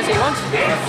Is it you want?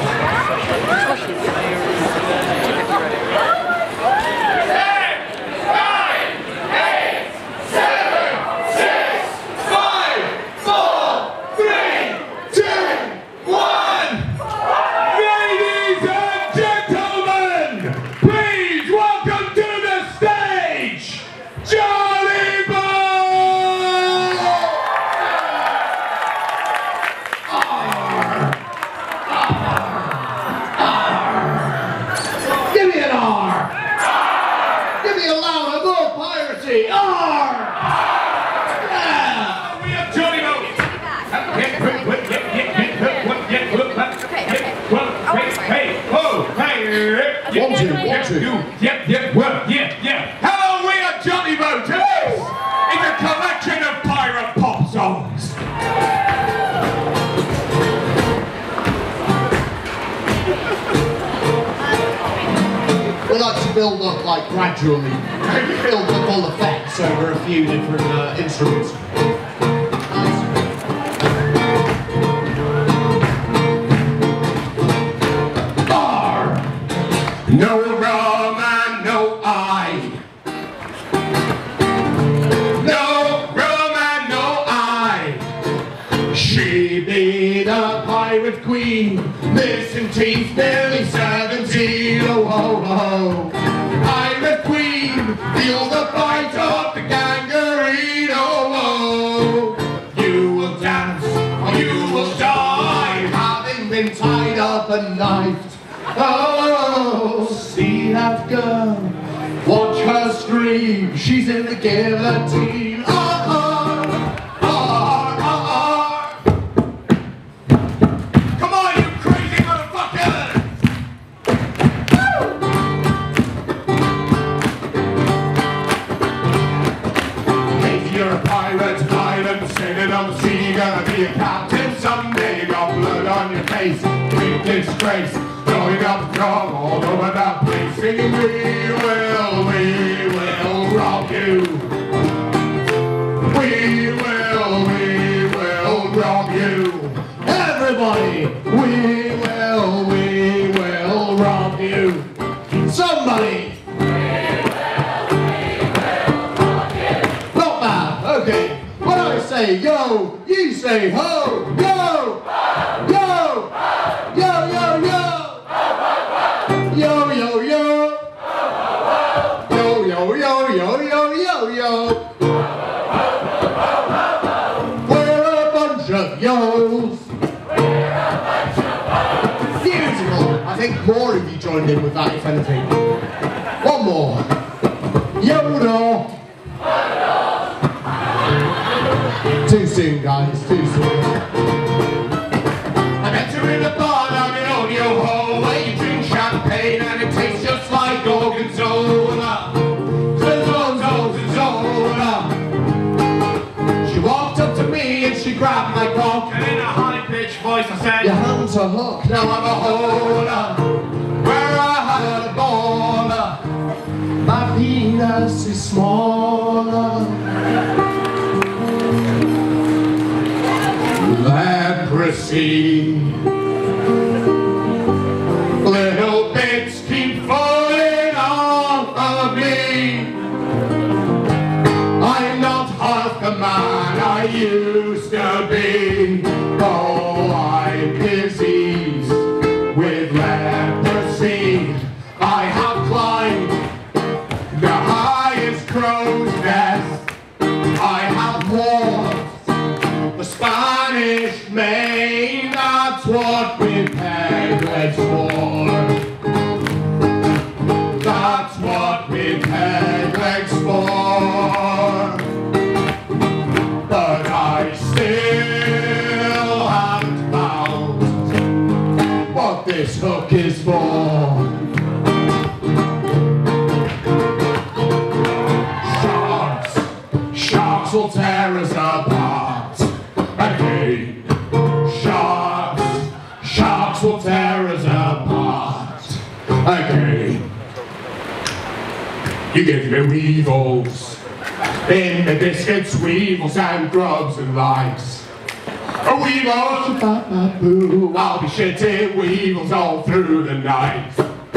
Yeah. Hello, we are Jollyboat. It's a collection of pirate pop songs. We like to build up, like, gradually. Build up all effects over a few different instruments. No rum and no I. No rum and no I. She be the pirate queen, missing teeth, nearly 17. Oh, oh, oh. Pirate queen, feel the bite of the gangrene. Oh, oh. You will dance or you will die, having been tied up and knifed. Oh, see that girl, watch her scream, she's in the guillotine. Oh, oh, oh, oh, oh. Come on, you crazy motherfucker! If you're a pirate, island, sailing on the sea, gonna be a captain someday. You got blood on your face, big disgrace. Going up from all over the place, singing, we will rock you. We will rock you. Everybody, we will rock you. Somebody. We will rock you. Not bad, okay. When I say yo, you say ho, yo, yo, yo, yo, yo. Yo, yo, yo. Yo, yo, yo, yo, yo, yo, yo. We're a bunch of yos. Beautiful. I think more of you joined in with that, if anything. One more. Yoda. Too soon, guys, too soon. I met her in a bar down in Audio Hall, where you drink champagne and it tastes just like Gorgonzola. She walked up to me and she grabbed my cock, and in a high-pitched voice I said, your hands are hooked, now I'm a holder. Where I had a baller, my penis is smaller. Leprosy. Little bits keep falling off of me. I'm not half the man I used to be. Oh, I'm diseased with leprosy. I have climbed the highest crow's nest. I have walked the Spanish Main. That's what we peg legs for. That's what we peg legs for. But I still haven't found what this hook is for. Sharks will tear us apart. Okay. Sharks will tear us apart. Okay. You give me weevils in the biscuits, weevils and grubs and lice. Weevils, boo, I'll be shitting weevils all through the night.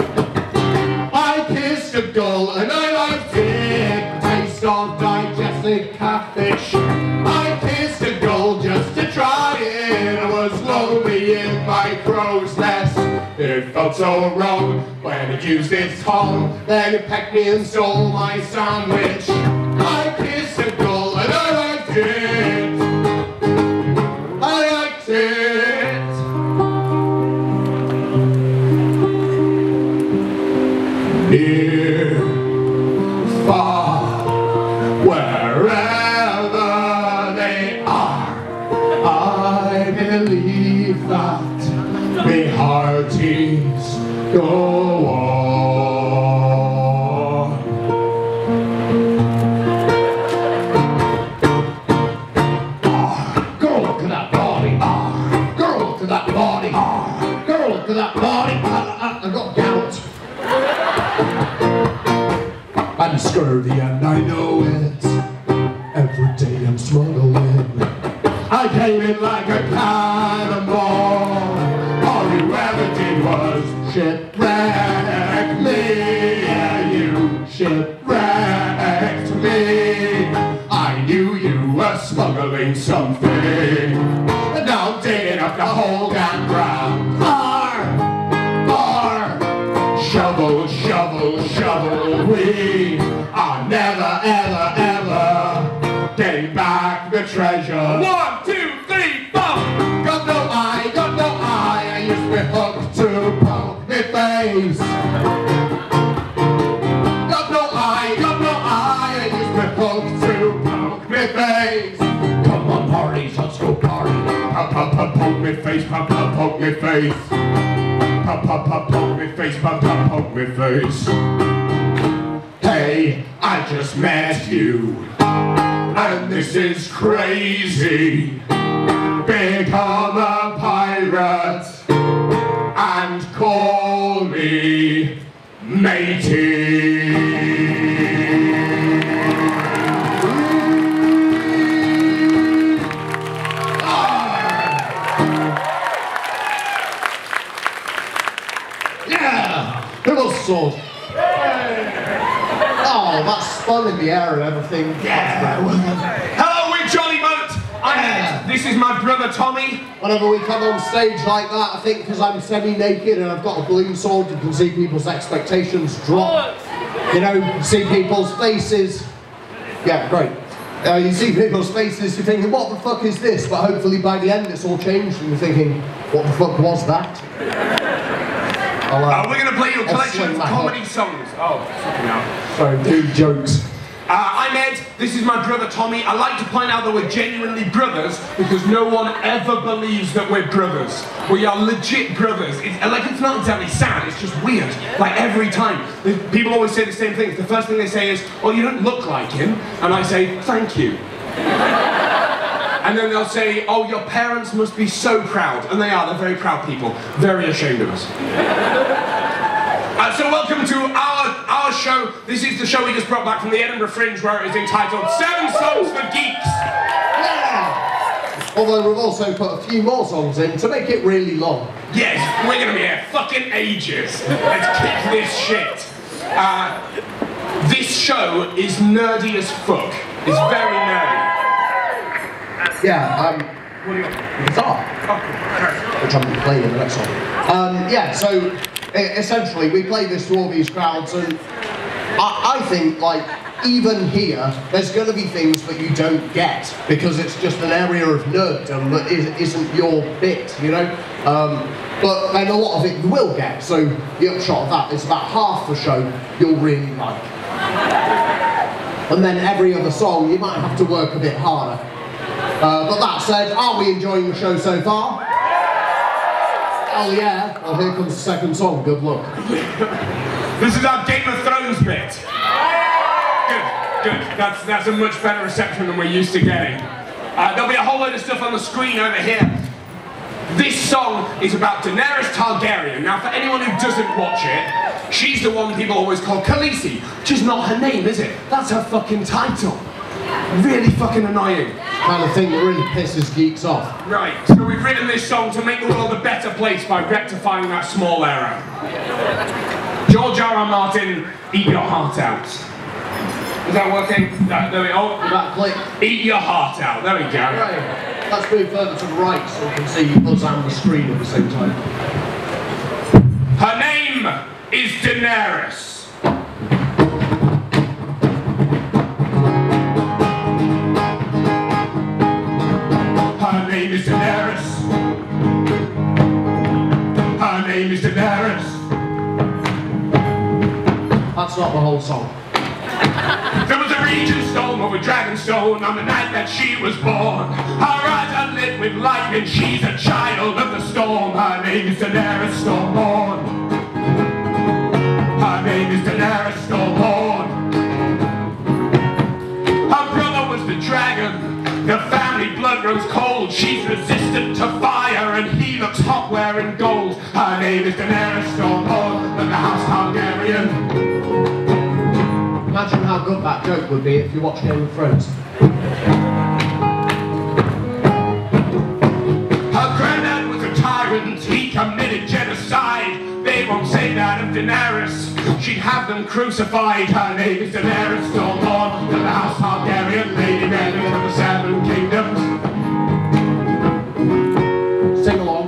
I kissed a gull and I liked it, the taste of digested catfish. I kissed a gull just to try it, I was lonely in my crow's nest. It felt so wrong when it used its tongue, then it pecked me and stole my sandwich. I kissed a gull and I liked it. I liked it. Near, far, wherever they are, I believe that me hearties go on. Girl, look at that body. Girl, look at that body. Girl, look at that body. I got gout. I'm scurvy and I know it. Every day I'm struggling. I came in like a cannonball. All you ever did was shipwreck me. Yeah, you shipwrecked me. I knew you were smuggling something, and now I'm digging up the whole damn ground. Bar, bar, shovel, shovel, shovel. We are never, ever, ever getting back the treasure. 1, 2, 3, 4. Got no eye, got no eye. I used my hook to poke my face. Got no eye, got no eye. I used my hook to poke my face. Come on, parties, let's go party. Pop, pop, pop, poke my face. Pop, pop, poke my face. Pop, pop, pop, poke my face. Pop, pop, poke my face. Hey, I just met you, and this is crazy. Become a pirate and call me matey. Yeah, it was so. Oh, that's fun in the air and everything. Yeah. Hello, we're Jollyboat. I'm Ed. This is my brother Tommy. Whenever we come on stage like that, I think because I'm semi-naked and I've got a balloon sword, you can see people's expectations drop. You know, see people's faces. Yeah, great. You see people's faces, you're thinking, what the fuck is this? But hopefully by the end it's all changed and you're thinking, what the fuck was that? We're going to play you a collection of comedy songs. Oh, fucking hell. Sorry, do jokes. I'm Ed, this is my brother Tommy. I like to point out that we're genuinely brothers because no one ever believes that we're brothers. We are legit brothers. It's not exactly sad, it's just weird. Like every time. People always say the same things. The first thing they say is, oh, you don't look like him. And I say, thank you. And then they'll say, oh, your parents must be so proud. And they are, they're very proud people. Very ashamed of us. So welcome to our show. This is the show we just brought back from the Edinburgh Fringe, where it is entitled 7 Songs for Geeks. Yeah! Although we've also put a few more songs in to make it really long. Yes, we're going to be here fucking ages. Let's kick this shit. This show is nerdy as fuck. It's very nerdy. Yeah, what do you want? guitar. Oh, Which I'm going to play in the next song. Yeah, so essentially we play this to all these crowds, and I think, like, even here, there's going to be things that you don't get because it's just an area of nerddom that isn't your bit, you know? But then a lot of it you will get, so the upshot of that is about half the show you'll really like. And then every other song you might have to work a bit harder. But that said, are we enjoying the show so far? Hell yeah. Well, here comes the second song. Good luck. This is our Game of Thrones bit. Good. That's a much better reception than we're used to getting. There'll be a whole load of stuff on the screen over here. This song is about Daenerys Targaryen. Now, for anyone who doesn't watch it, she's the one people always call Khaleesi, which is not her name, is it? That's her fucking title. Really fucking annoying. kind of thing that really pisses geeks off. Right, so we've written this song to make the world a better place by rectifying that small error. George R.R. Martin, eat your heart out. Is that working? There we go. That click. Eat your heart out. There we go. Right. Let's move further to the right so we can see us and the screen at the same time. Her name is Daenerys. Her name is Daenerys. Her name is Daenerys. That's not the whole song. There was a region storm over Dragonstone on the night that she was born. Her eyes are lit with lightning, she's a child of the storm. Her name is Daenerys Stormborn. Her name is Daenerys Stormborn. Her brother was the dragon, the family blood runs cold. She's resistant to fire and he looks hot wearing gold. Her name is Daenerys Stormborn of the House Targaryen. Imagine how good that joke would be if you watched Game of Thrones. Her granddad was a tyrant, he committed genocide. They won't say that of Daenerys, she'd have them crucified. Her name is Daenerys Stormborn of the House Targaryen, Lady Red of the Seven Kingdoms. Sing along.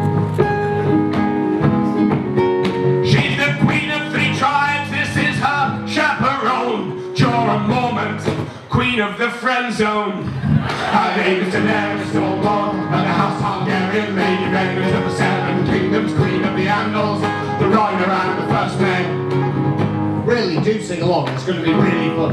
She's the queen of 3 tribes, this is her chaperone. Jorah Mormont, queen of the friend zone. Her name is Daenerys Stormborn of the House Targaryen, Lady Red of the Seven Kingdoms, queen of the Andals, the Rhiner and the First Men. Really do sing along, it's going to be really fun.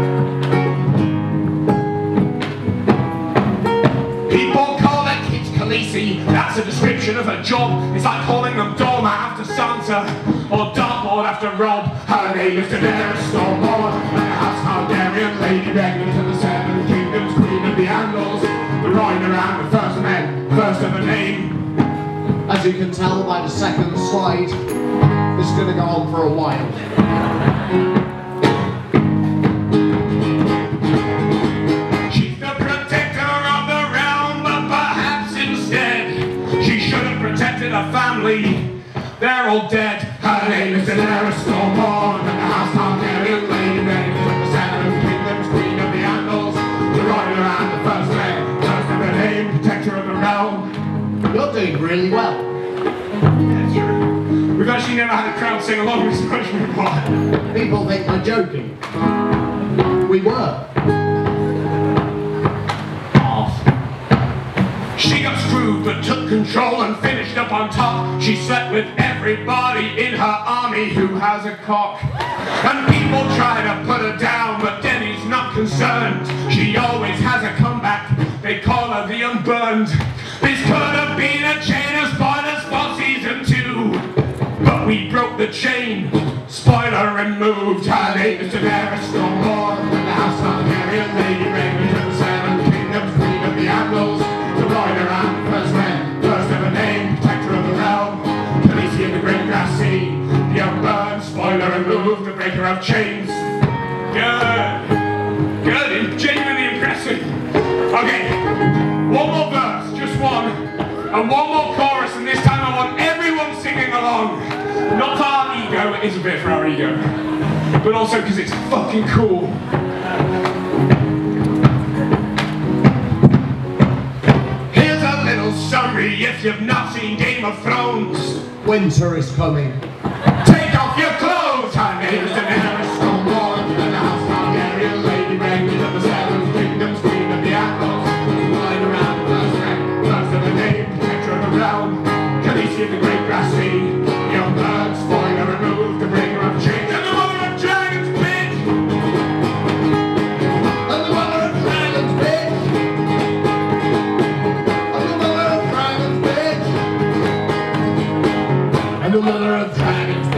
People call their kids Khaleesi, that's a description of her job. It's like calling them doormat after Sansa, or dartboard after Rob. Her name is Daenerys Stormborn of the House Targaryen, Lady Regnant of the Seven Kingdoms, queen of the Andals, the Rhiner and the First Men, first of a name. As you can tell by the second slide, this is going to go on for a while. She's the protector of the realm, but perhaps instead she should have protected her family. They're all dead. Her name is Daenerys Stormborn of the House Targaryen, Lady Regnant of the Seven Kingdoms, queen of the Andals, the Rhiner and the First Men, first of a name, protector of the realm. You're doing really well. That's true. We've actually never had a crowd sing along with so much before. People think we're joking. We were. She got screwed but took control and finished up on top. She slept with everybody in her army who has a cock. And people try to put her down, but Demi's not concerned. She always has a comeback, they call her the Unburned. This could have been a chain of spoilers for season 2, but we broke the chain, spoiler removed. Her name is Daenerys Stormborn of the House Targaryen, Lady Regnant of the Seven Kingdoms, queen of the Andals, the Rhiner and the First Men, first of a name, protector of the realm, Khaleesi of the Great Grass Sea, the Unburned, spoiler removed, the breaker of chains. Good. Good, genuinely impressive. Okay, one more verse, just one, and one more chorus, and this time I want everyone singing along. Not for our ego, it is a bit for our ego, but also because it's fucking cool. Summary if you've not seen Game of Thrones. Winter is coming. Take off your clothes! Her name is Daenerys Stormborn of the House Targaryen, Lady Regnant of the Seven Kingdoms, queen of the Andals, flying around the First Men, first of a name, protector of the realm, Khaleesi of the Great Grass Sea, the Unburned, spoiler removed, the bringer of change, and the mother of dragons, bitch! And the mother of dragons, bitch! And the mother of dragons.